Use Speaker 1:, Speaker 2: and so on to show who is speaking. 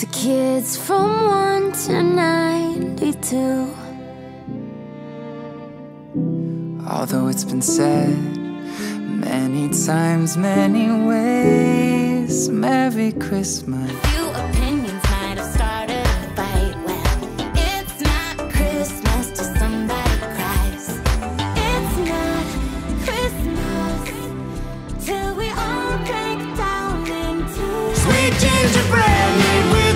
Speaker 1: to kids from 1 to 92.
Speaker 2: Although it's been said many times, many ways, Merry Christmas.
Speaker 1: Few opinions might have started a fight. Well, it's not Christmas till somebody cries. It's not Christmas till we all break down into
Speaker 2: Sweet gingerbread made with